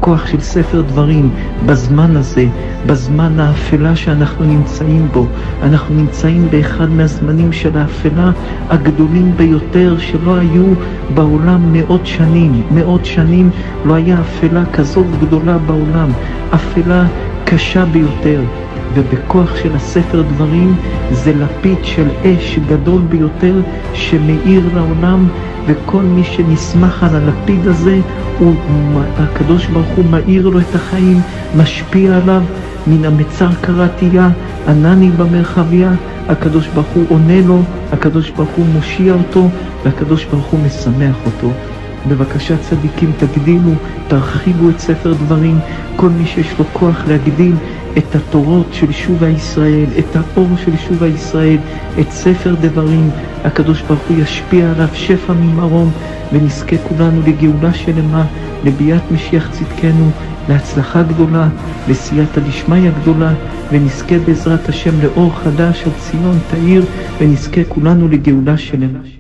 בכוח של ספר דברים, בזמן הזה, בזמן האפלה שאנחנו נמצאים בו. אנחנו נמצאים באחד מהזמנים של האפלה הגדולים ביותר שלא היו בעולם מאות שנים לא היה אפלה כזאת גדולה בעולם, אפלה קשה ביותר. ובכוח של הספר דברים זה לפיד של אש גדול ביותר שמאיר לעולם, וכל מי שנסמך על הלפיד הזה, הקדוש ברוך הוא מאיר לו את החיים, משפיע עליו. מן המצר קראתיה, ענני במרחביה, הקדוש ברוך הוא עונה לו, הקדוש ברוך הוא מושיע אותו, והקדוש ברוך הוא משמח אותו. בבקשה צדיקים, תגדילו, תרחיבו את ספר דברים. כל מי שיש לו כוח להגדיל את התורות של שובה ישראל, את האור של שובה ישראל, את ספר דברים, הקדוש ברוך הוא ישפיע עליו שפע ממרום, ונזכה כולנו לגאולה שלמה, לביאת משיח צדקנו, להצלחה גדולה, לסייעתא דשמיא גדולה, ונזכה בעזרת השם לאור חדש על ציון תאיר, ונזכה כולנו לגאולה שלמה.